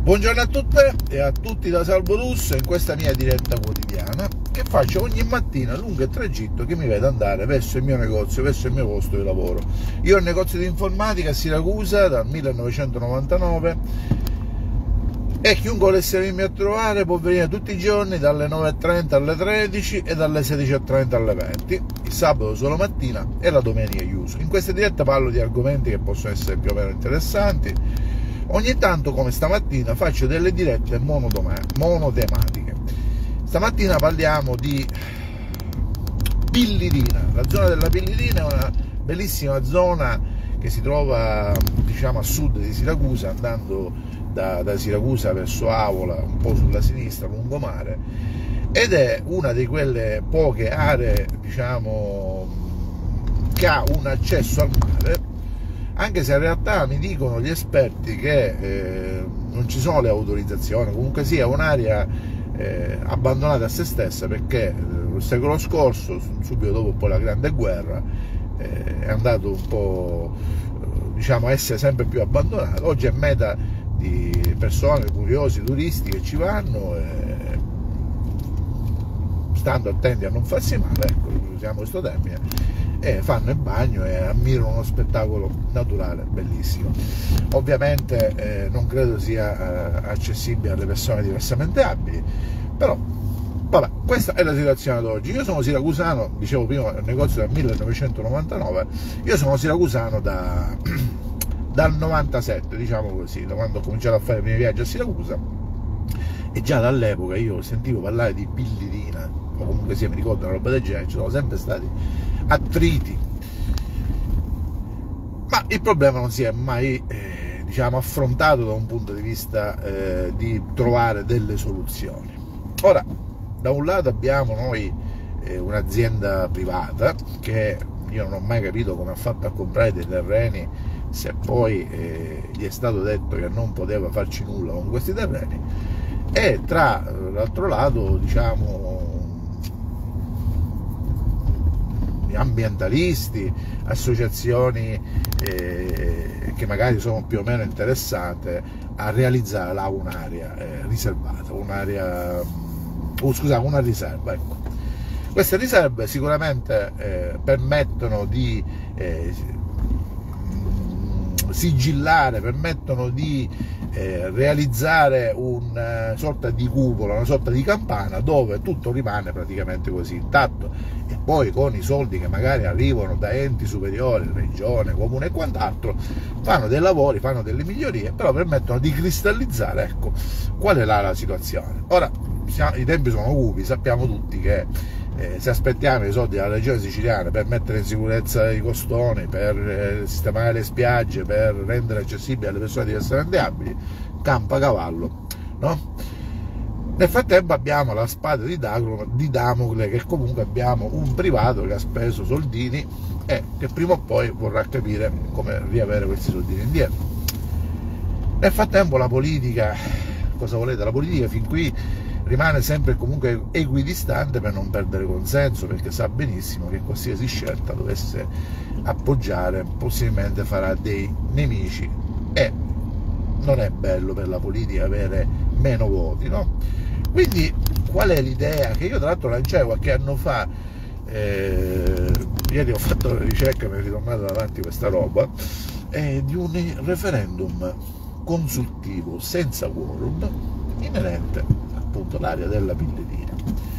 Buongiorno a tutte e a tutti da Salvo Russo in questa mia diretta quotidiana che faccio ogni mattina lungo il tragitto che mi vede andare verso il mio negozio, verso il mio posto di lavoro. Io ho un negozio di informatica a Siracusa dal 1999 e chiunque volesse venirmi a trovare può venire tutti i giorni dalle 9:30 alle 13 e dalle 16:30 alle 20, il sabato solo mattina e la domenica chiuso. In questa diretta parlo di argomenti che possono essere più o meno interessanti. Ogni tanto, come stamattina, faccio delle dirette monotematiche. Stamattina parliamo di Pillirina. La zona della Pillirina è una bellissima zona che si trova, diciamo, a sud di Siracusa, andando da Siracusa verso Avola, un po' sulla sinistra, lungomare, ed è una di quelle poche aree, diciamo, che ha un accesso al mare, anche se in realtà mi dicono gli esperti che non ci sono le autorizzazioni, comunque sia un'area abbandonata a se stessa, perché il secolo scorso, subito dopo poi la Grande Guerra, è andato un po', diciamo, a essere sempre più abbandonato. Oggi è meta di persone, curiosi, turisti che ci vanno, stando attenti a non farsi male, ecco, usiamo questo termine, e fanno il bagno e ammirano uno spettacolo naturale bellissimo. Ovviamente non credo sia accessibile alle persone diversamente abili, però vabbè, questa è la situazione ad oggi. Io sono siracusano, dicevo prima, il negozio del 1999, io sono siracusano dal 97, diciamo così, da quando ho cominciato a fare i miei viaggi a Siracusa, e già dall'epoca io sentivo parlare di Pillirina, o comunque sia, mi ricordo una roba del genere, ci sono sempre stati attriti, ma il problema non si è mai diciamo, affrontato da un punto di vista di trovare delle soluzioni. Ora, da un lato abbiamo noi un'azienda privata che io non ho mai capito come ha fatto a comprare dei terreni, se poi gli è stato detto che non poteva farci nulla con questi terreni, e tra l'altro lato, diciamo, ambientalisti, associazioni che magari sono più o meno interessate a realizzare là un'area riservata, una riserva, ecco. Queste riserve sicuramente permettono di sigillare, permettono di realizzare una sorta di cupola, una sorta di campana dove tutto rimane praticamente così intatto, e poi con i soldi che magari arrivano da enti superiori, regione, comune e quant'altro, fanno dei lavori, fanno delle migliorie, però permettono di cristallizzare, ecco, qual è la situazione. Ora, i tempi sono cupi, sappiamo tutti che se aspettiamo i soldi dalla regione siciliana per mettere in sicurezza i costoni, per sistemare le spiagge, per rendere accessibili alle persone diversamente abili, campa cavallo, no? Nel frattempo abbiamo la spada di Damocle, che comunque abbiamo un privato che ha speso soldini e che prima o poi vorrà capire come riavere questi soldini indietro. Nel frattempo la politica, cosa volete? La politica fin qui rimane sempre comunque equidistante per non perdere consenso, perché sa benissimo che qualsiasi scelta dovesse appoggiare possibilmente farà dei nemici, e non è bello per la politica avere meno voti, no? Quindi qual è l'idea che io tra l'altro lanciai qualche anno fa? Ieri ho fatto una ricerca, mi è ritornata davanti questa roba, di un referendum consultivo senza quorum inerente appunto all'area della Pillirina,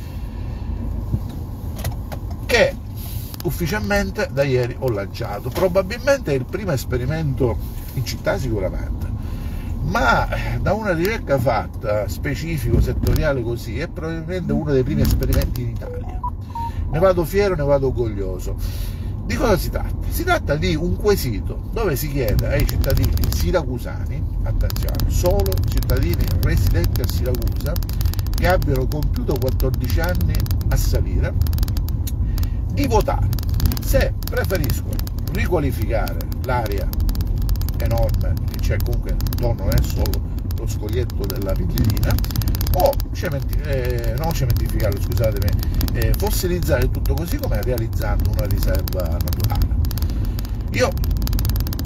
che ufficialmente da ieri ho lanciato. Probabilmente è il primo esperimento in città sicuramente, ma da una ricerca fatta specifico, settoriale così, è probabilmente uno dei primi esperimenti in Italia. Ne vado fiero, ne vado orgoglioso. Di cosa si tratta? Si tratta di un quesito dove si chiede ai cittadini siracusani, attenzione, solo cittadini residenti a Siracusa che abbiano compiuto 14 anni a salire, di votare se preferiscono riqualificare l'area enorme che c'è comunque intorno, non è solo lo scoglietto della Pillirina, o non cementificarlo, scusatemi, fossilizzare tutto così come realizzando una riserva naturale. Io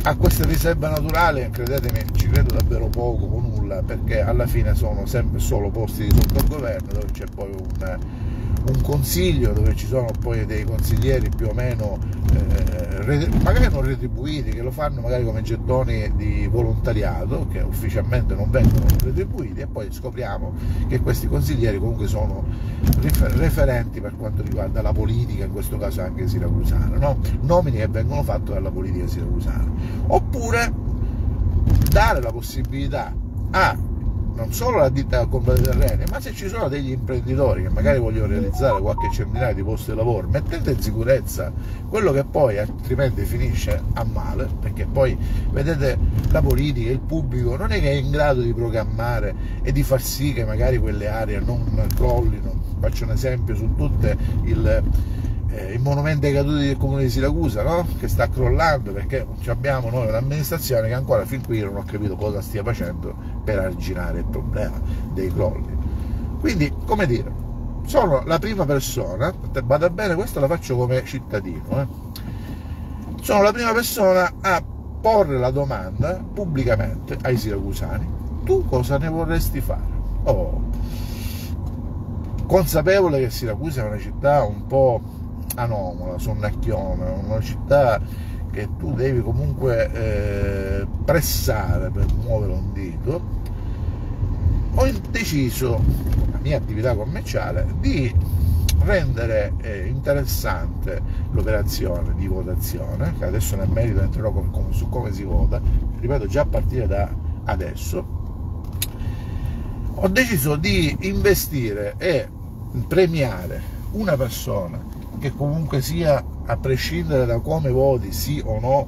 A queste riserve naturali, credetemi, ci credo davvero poco o nulla, perché alla fine sono sempre solo posti di sotto al governo, dove c'è poi un consiglio, dove ci sono poi dei consiglieri più o meno magari non retribuiti, che lo fanno magari come gettoni di volontariato, che ufficialmente non vengono retribuiti, e poi scopriamo che questi consiglieri comunque sono referenti per quanto riguarda la politica, in questo caso anche siracusana, no? Nomini che vengono fatte dalla politica siracusana. Oppure dare la possibilità a non solo la ditta a compra dei terreni, ma se ci sono degli imprenditori che magari vogliono realizzare qualche centinaio di posti di lavoro, mettendo in sicurezza quello che poi altrimenti finisce a male, perché poi vedete la politica, il pubblico non è che è in grado di programmare e di far sì che magari quelle aree non crollino. Faccio un esempio su tutte il monumento ai caduti del comune di Siracusa, no? Che sta crollando perché abbiamo noi un'amministrazione che ancora fin qui non ho capito cosa stia facendo per arginare il problema dei crolli. Quindi, come dire, sono la prima persona, vada bene, questo la faccio come cittadino, sono la prima persona a porre la domanda pubblicamente ai siracusani: tu cosa ne vorresti fare? Consapevole che Siracusa è una città un po' anomala, sonnacchiona, una città che tu devi comunque pressare per muovere un dito, ho deciso, con la mia attività commerciale, di rendere interessante l'operazione di votazione, che adesso nel merito entrerò su come si vota, ripeto, già a partire da adesso. Ho deciso di investire e premiare una persona che comunque sia, a prescindere da come voti sì o no,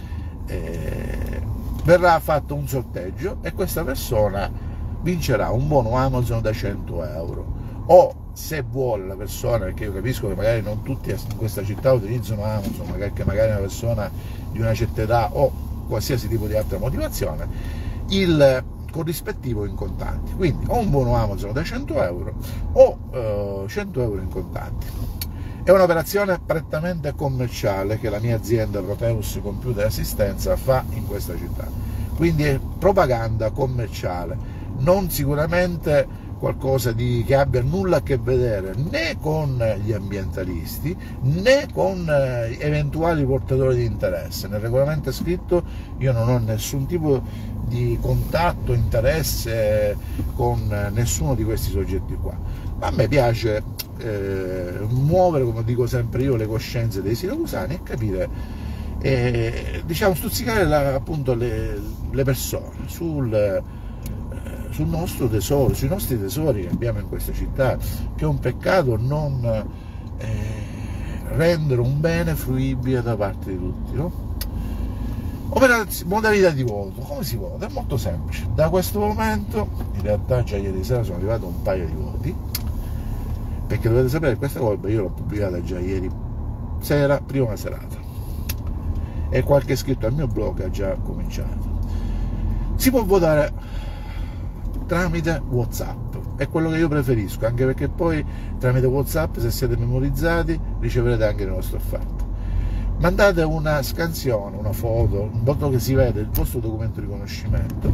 verrà fatto un sorteggio e questa persona vincerà un buono Amazon da 100 euro. O, se vuole la persona, perché io capisco che magari non tutti in questa città utilizzano Amazon, magari una persona di una certa età o qualsiasi tipo di altra motivazione, il corrispettivo in contanti. Quindi o un buono Amazon da 100 euro o 100 euro in contanti. È un'operazione prettamente commerciale che la mia azienda Proteus Computer Assistenza fa in questa città, quindi è propaganda commerciale, non sicuramente qualcosa che abbia nulla a che vedere né con gli ambientalisti né con eventuali portatori di interesse. Nel regolamento è scritto: io non ho nessun tipo di contatto, interesse con nessuno di questi soggetti qua, ma a me piace muovere, come dico sempre io, le coscienze dei siracusani e capire, diciamo, stuzzicare appunto le persone sul nostro tesoro, sui nostri tesori che abbiamo in questa città, che è un peccato non rendere un bene fruibile da parte di tutti, no? Modalità di voto: come si vota? È molto semplice. Da questo momento, in realtà già ieri sera sono arrivato un paio di voti, perché dovete sapere che questa cosa io l'ho pubblicata già ieri sera, prima serata, e qualche iscritto al mio blog ha già cominciato. Si può votare tramite WhatsApp, è quello che io preferisco, anche perché poi tramite WhatsApp, se siete memorizzati, riceverete anche le nostre offerte. Mandate una scansione, una foto, un voto che si vede, il vostro documento di riconoscimento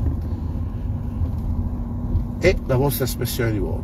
e la vostra espressione di voto,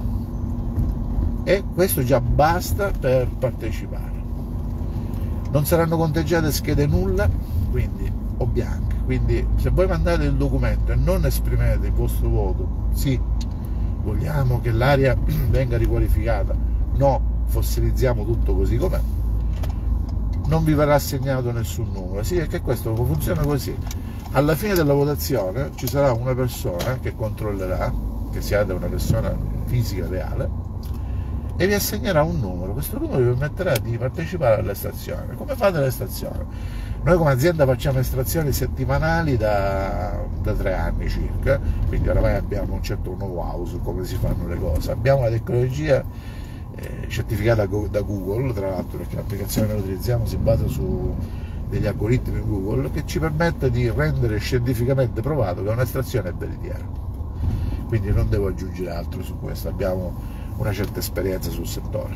e questo già basta per partecipare. Non saranno conteggiate schede nulla, quindi, o bianche, quindi se voi mandate il documento e non esprimete il vostro voto, sì, vogliamo che l'area venga riqualificata, no, fossilizziamo tutto così com'è, non vi verrà assegnato nessun numero. Sì, perché questo funziona così: alla fine della votazione ci sarà una persona che controllerà che siate una persona fisica reale e vi assegnerà un numero. Questo numero vi permetterà di partecipare all'estrazione. Come fate l'estrazione? Noi come azienda facciamo estrazioni settimanali da 3 anni circa, quindi oramai abbiamo un certo know-how su come si fanno le cose. Abbiamo la tecnologia certificata da Google, tra l'altro, perché l'applicazione che noi utilizziamo si basa su degli algoritmi Google, che ci permette di rendere scientificamente provato che un'estrazione è veritiera. Quindi non devo aggiungere altro su questo, abbiamo una certa esperienza sul settore.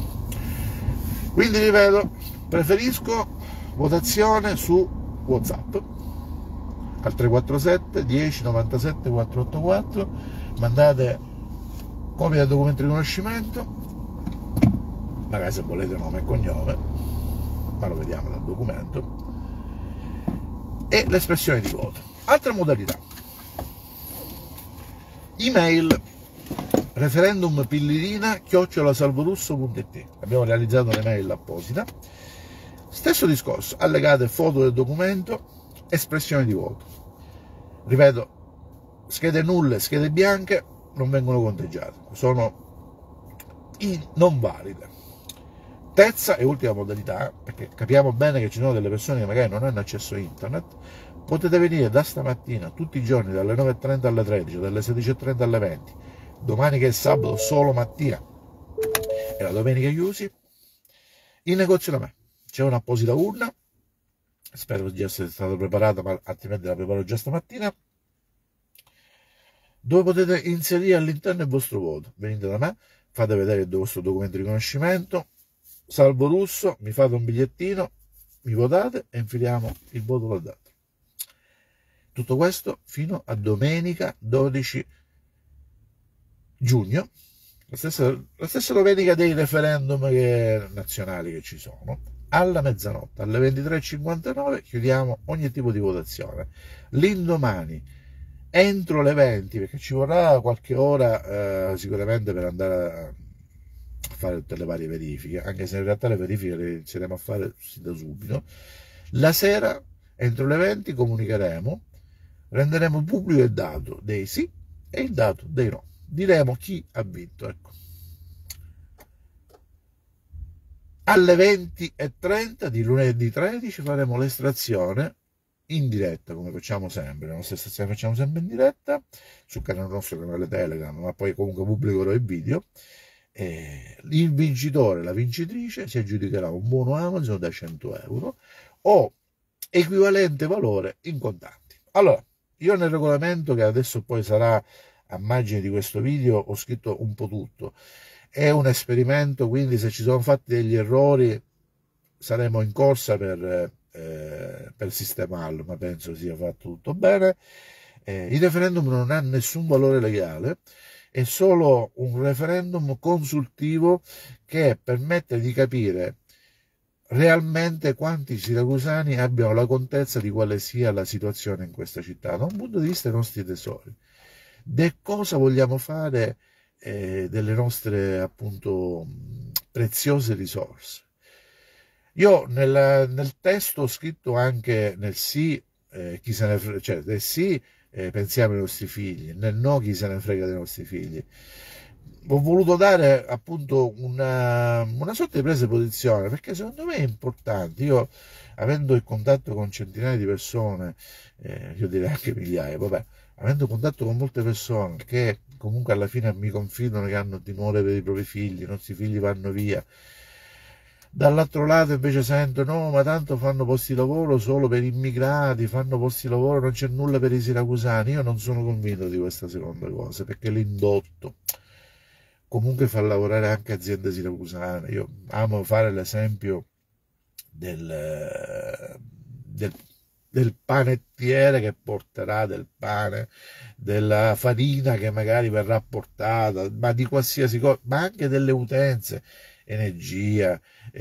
Quindi ripeto, preferisco votazione su WhatsApp, al 347 10 97 484, mandate copia del documento di riconoscimento, magari se volete nome e cognome, ma lo vediamo dal documento, e l'espressione di voto. Altre modalità: email referendumpillirina@salvorusso.it, abbiamo realizzato un'email apposita. Stesso discorso, allegate foto del documento, espressione di voto. Ripeto, schede nulle, schede bianche non vengono conteggiate, sono non valide. Terza e ultima modalità, perché capiamo bene che ci sono delle persone che magari non hanno accesso a internet, potete venire da stamattina tutti i giorni dalle 9:30 alle 13, dalle 16:30 alle 20, domani che è sabato solo mattina e la domenica chiusi, in negozio da me. C'è un'apposita urna, spero di essere stata preparata, ma altrimenti la preparo già stamattina, dove potete inserire all'interno il vostro voto. Venite da me, fate vedere il vostro documento di riconoscimento, Salvo Russo, mi fate un bigliettino, mi votate e infiliamo il voto là dentro. Tutto questo fino a domenica 12 giugno, la stessa domenica dei referendum nazionali che ci sono. Alla mezzanotte, alle 23:59, chiudiamo ogni tipo di votazione. L'indomani, entro le 20, perché ci vorrà qualche ora sicuramente per andare a fare tutte le varie verifiche, anche se in realtà le verifiche le inizieremo a fare da subito. La sera, entro le 20, comunicheremo, renderemo pubblico il dato dei sì e il dato dei no. Diremo chi ha vinto, ecco. Alle 20:30 di lunedì 13 faremo l'estrazione in diretta, come facciamo sempre, la nostra estrazione facciamo sempre in diretta sul nostro canale Telegram, ma poi comunque pubblicherò il video. Il vincitore, la vincitrice, si aggiudicherà un buono Amazon da 100 euro o equivalente valore in contanti. Allora, io nel regolamento, che adesso poi sarà a margine di questo video, ho scritto un po' tutto. È un esperimento, quindi se ci sono fatti degli errori saremo in corsa per sistemarlo, ma penso sia fatto tutto bene. Il referendum non ha nessun valore legale, è solo un referendum consultivo che permette di capire realmente quanti siracusani abbiano la contezza di quale sia la situazione in questa città, da un punto di vista dei nostri tesori, di cosa vogliamo fare delle nostre appunto preziose risorse. Io nel testo ho scritto anche nel sì, chi se ne frega, cioè nel sì pensiamo ai nostri figli, nel no chi se ne frega dei nostri figli. Ho voluto dare appunto una sorta di presa di posizione, perché secondo me è importante. Io, avendo il contatto con centinaia di persone, io direi anche migliaia, vabbè, avendo contatto con molte persone che comunque alla fine mi confidano che hanno timore per i propri figli, i nostri figli vanno via, dall'altro lato invece sento no, ma tanto fanno posti di lavoro solo per immigrati, fanno posti di lavoro, non c'è nulla per i siracusani. Io non sono convinto di questa seconda cosa, perché l'indotto comunque fa lavorare anche aziende siracusane. Io amo fare l'esempio del panettiere che porterà del pane, della farina che magari verrà portata, ma di qualsiasi cosa, ma anche delle utenze, energia,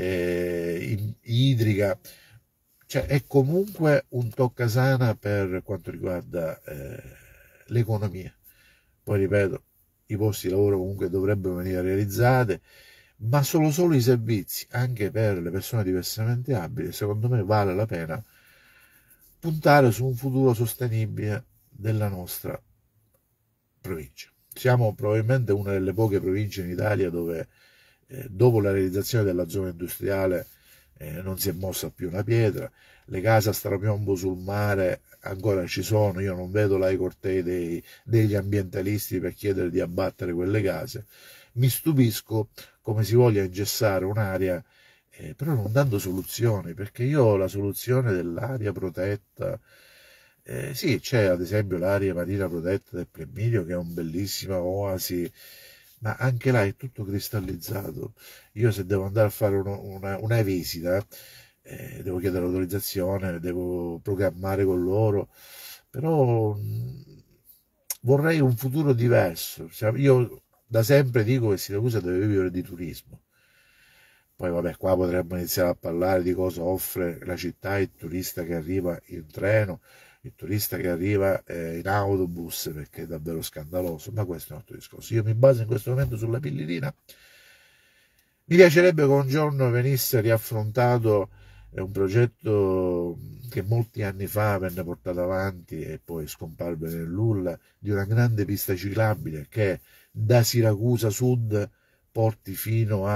idrica, cioè è comunque un toccasana per quanto riguarda l'economia. Poi ripeto, i posti di lavoro comunque dovrebbero venire realizzati, ma solo i servizi, anche per le persone diversamente abili. Secondo me vale la pena puntare su un futuro sostenibile della nostra provincia. Siamo probabilmente una delle poche province in Italia dove dopo la realizzazione della zona industriale non si è mossa più una pietra, le case a strapiombo sul mare ancora ci sono, io non vedo là i cortei degli ambientalisti per chiedere di abbattere quelle case. Mi stupisco come si voglia ingessare un'area, però non dando soluzioni, perché io la soluzione dell'area protetta, sì, c'è ad esempio l'area marina protetta del Premilio, che è una bellissima oasi, ma anche là è tutto cristallizzato. Io se devo andare a fare una visita, devo chiedere l'autorizzazione, devo programmare con loro, però vorrei un futuro diverso. Io da sempre dico che Siracusa deve vivere di turismo. Poi vabbè, qua potremmo iniziare a parlare di cosa offre la città, il turista che arriva in treno, il turista che arriva in autobus, perché è davvero scandaloso, ma questo è un altro discorso. Io mi baso in questo momento sulla pillina. Mi piacerebbe che un giorno venisse riaffrontato un progetto che molti anni fa venne portato avanti e poi scomparve nel nulla, di una grande pista ciclabile che da Siracusa Sud porti fino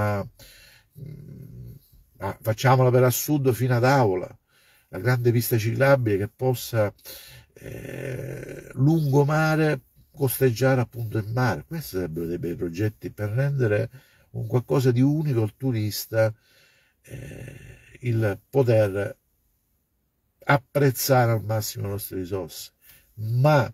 facciamola per assurdo, fino ad Avola, la grande pista ciclabile che possa lungomare costeggiare appunto il mare. Questi sarebbero dei bei progetti per rendere un qualcosa di unico al turista, il poter apprezzare al massimo le nostre risorse, ma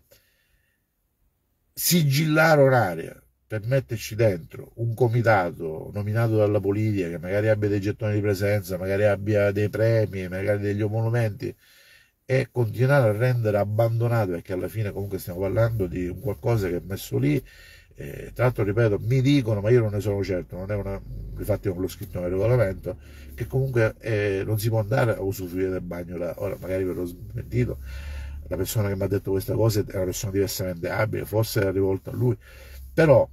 sigillare un'area per metterci dentro un comitato nominato dalla politica che magari abbia dei gettoni di presenza, magari abbia dei premi, magari degli emolumenti, e continuare a rendere abbandonato, perché alla fine comunque stiamo parlando di un qualcosa che è messo lì. Tra l'altro, ripeto, mi dicono, ma io non ne sono certo, non è una, infatti non l'ho scritto nel regolamento, che comunque non si può andare a usufruire del bagno là. Ora magari ve l'ho smentito, la persona che mi ha detto questa cosa è una persona diversamente abile, forse era rivolta a lui, però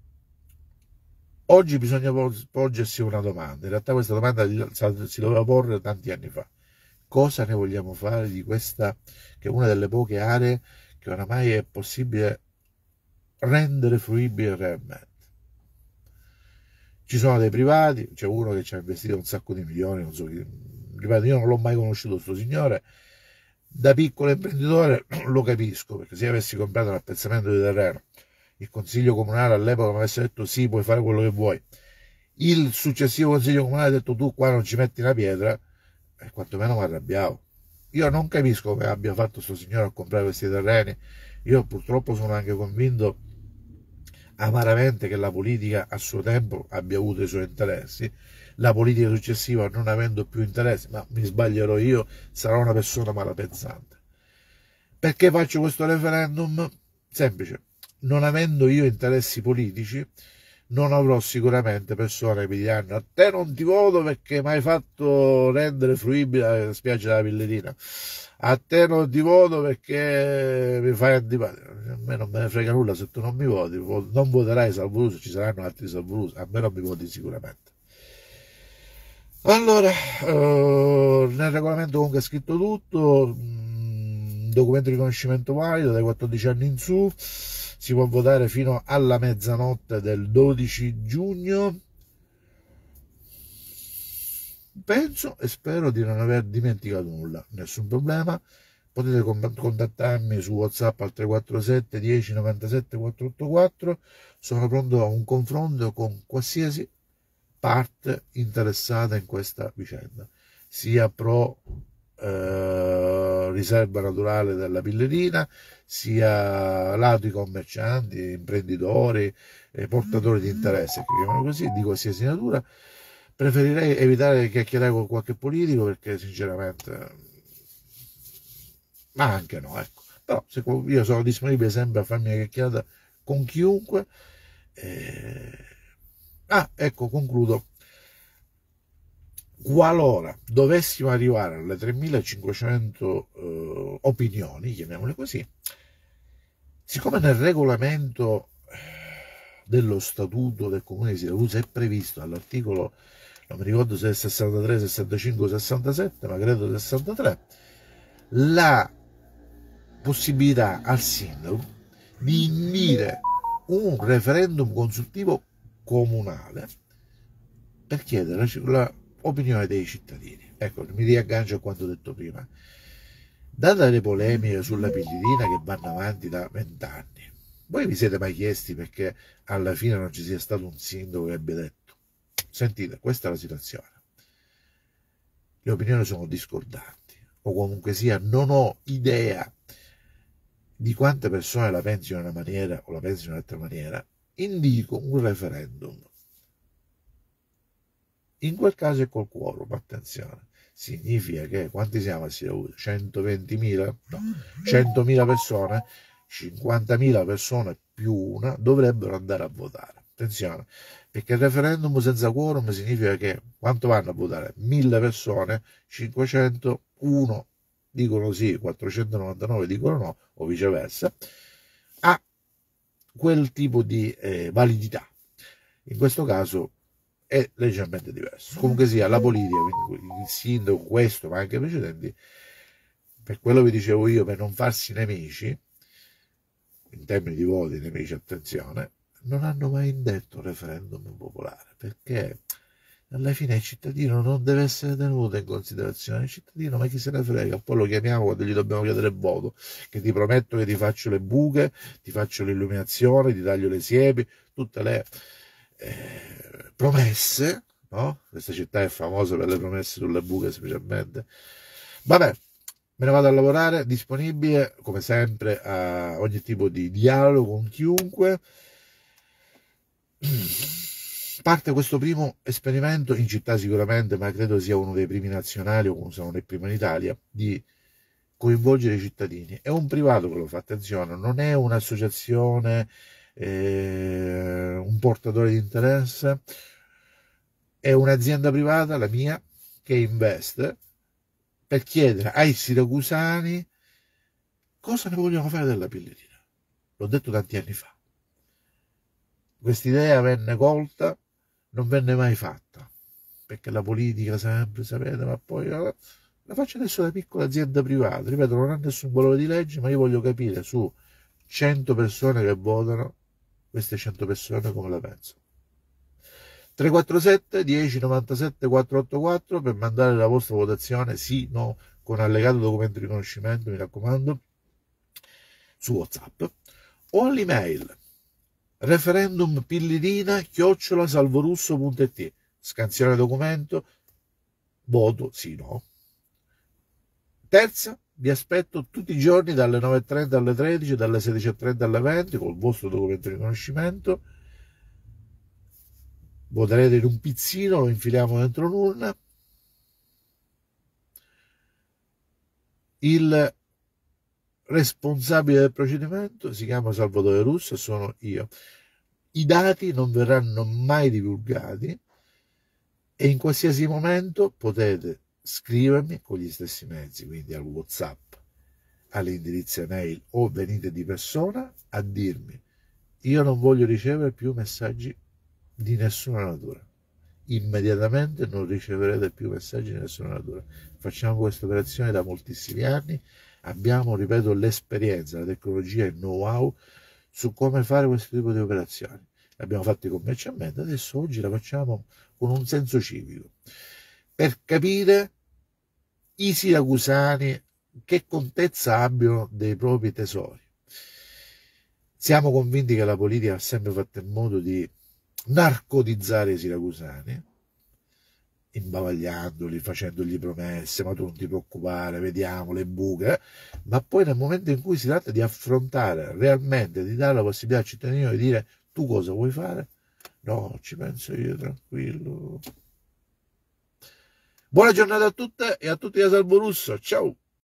oggi bisogna porgersi una domanda. In realtà questa domanda si doveva porre tanti anni fa. Cosa ne vogliamo fare di questa, che è una delle poche aree che oramai è possibile rendere fruibile realmente? Ci sono dei privati, c'è uno che ci ha investito un sacco di milioni, non so chi, ripeto, io non l'ho mai conosciuto questo signore, da piccolo imprenditore lo capisco, perché se io avessi comprato un appezzamento di terreno, il consiglio comunale all'epoca mi avesse detto sì, puoi fare quello che vuoi, il successivo consiglio comunale ha detto tu qua non ci metti una pietra, e quantomeno mi arrabbiavo. Io non capisco come abbia fatto questo signore a comprare questi terreni. Io purtroppo sono anche convinto amaramente che la politica a suo tempo abbia avuto i suoi interessi, la politica successiva non avendo più interessi, ma mi sbaglierò io, sarà una persona malapensante. Perché faccio questo referendum? Semplice, non avendo io interessi politici, non avrò sicuramente persone che mi diranno a te non ti voto perché mi hai fatto rendere fruibile la spiaggia della Pillerina, a te non ti voto perché mi fai antipatica. A me non me ne frega nulla se tu non mi voti, non voterai Salvo, ci saranno altri Salvo, a me non mi voti sicuramente. Allora, nel regolamento comunque è scritto tutto, documento di riconoscimento valido dai 14 anni in su, si può votare fino alla mezzanotte del 12 giugno. Penso e spero di non aver dimenticato nulla, nessun problema. Potete contattarmi su WhatsApp al 347 10 97 484. Sono pronto a un confronto con qualsiasi parte interessata in questa vicenda, sia pro riserva naturale della Pillerina, sia lato i commercianti, imprenditori, portatori di interesse, chiamiamolo così, di qualsiasi natura. Preferirei evitare di chiacchierare con qualche politico perché sinceramente, ma anche no, ecco. Però io sono disponibile sempre a farmi una chiacchierata con chiunque. Ecco, concludo. Qualora dovessimo arrivare alle 3.500 opinioni, chiamiamole così, siccome nel regolamento dello statuto del comune di Siracusa è previsto all'articolo, non mi ricordo se è 63, 65 o 67, ma credo 63, la possibilità al sindaco di indire un referendum consultivo comunale per chiedere l'opinione dei cittadini. Ecco, mi riaggancio a quanto detto prima. Date le polemiche sulla Pillerina che vanno avanti da 20 anni, voi vi siete mai chiesti perché alla fine non ci sia stato un sindaco che abbia detto sentite, questa è la situazione, le opinioni sono discordanti, o comunque sia non ho idea di quante persone la pensino in una maniera o la pensino in un'altra maniera, indico un referendum. In quel caso è col quorum, attenzione. significa che quanti siamo a Siracusa? 120.000? No, 100.000 persone, 50.000 persone più una dovrebbero andare a votare. Attenzione, perché il referendum senza quorum significa che quanto vanno a votare? 1.000 persone, 501 dicono sì, 499 dicono no, o viceversa, ha quel tipo di validità. In questo caso è leggermente diverso. Comunque sia, la politica, il sindaco, questo, ma anche i precedenti, per quello vi dicevo io, per non farsi nemici, in termini di voti, nemici, attenzione, non hanno mai indetto un referendum popolare, perché alla fine il cittadino non deve essere tenuto in considerazione. Il cittadino, ma chi se ne frega, poi lo chiamiamo quando gli dobbiamo chiedere il voto, che ti prometto che ti faccio le buche, ti faccio l'illuminazione, ti taglio le siepi, tutte le promesse, no? Questa città è famosa per le promesse sulle buche specialmente. Vabbè, me ne vado a lavorare, disponibile come sempre a ogni tipo di dialogo con chiunque. Parte questo primo esperimento in città sicuramente, ma credo sia uno dei primi nazionali, o se non il primo in Italia, di coinvolgere i cittadini. È un privato che lo fa, attenzione, non è un'associazione, un portatore di interesse, è un'azienda privata, la mia, che investe per chiedere ai siracusani cosa ne vogliono fare della pillolina. L'ho detto tanti anni fa. Quest'idea venne colta, non venne mai fatta, perché la politica sempre, sapete, ma poi la faccio adesso da piccola azienda privata, ripeto, non ha nessun valore di legge, ma io voglio capire su 100 persone che votano, queste 100 persone come la pensano. 347 10 97 484 per mandare la vostra votazione, sì, no, con allegato documento di riconoscimento, mi raccomando, su WhatsApp, o all'email referendumpillirina@salvorusso.it, scansione documento, voto sì no. Terza, vi aspetto tutti i giorni dalle 9:30 alle 13, dalle 16:30 alle 20 col vostro documento di riconoscimento. Voterete in un pizzino, lo infiliamo dentro un'urna. Il responsabile del procedimento si chiama Salvatore Russo e sono io. I dati non verranno mai divulgati e in qualsiasi momento potete scrivermi con gli stessi mezzi, quindi al WhatsApp, all'indirizzo email, o venite di persona a dirmi: io non voglio ricevere più messaggi di nessuna natura. Immediatamente non riceverete più messaggi di nessuna natura. Facciamo questa operazione da moltissimi anni, abbiamo, ripeto, l'esperienza, la tecnologia, il know-how su come fare questo tipo di operazioni. L'abbiamo fatto commercialmente, adesso oggi la facciamo con un senso civico, per capire i siracusani che contezza abbiano dei propri tesori. Siamo convinti che la politica ha sempre fatto in modo di narcotizzare i siracusani, imbavagliandoli, facendogli promesse, ma tu non ti preoccupare, vediamo le buche, ma poi nel momento in cui si tratta di affrontare realmente, di dare la possibilità al cittadino di dire: tu cosa vuoi fare? No, ci penso io, tranquillo. Buona giornata a tutte e a tutti da Salvo Russo, ciao!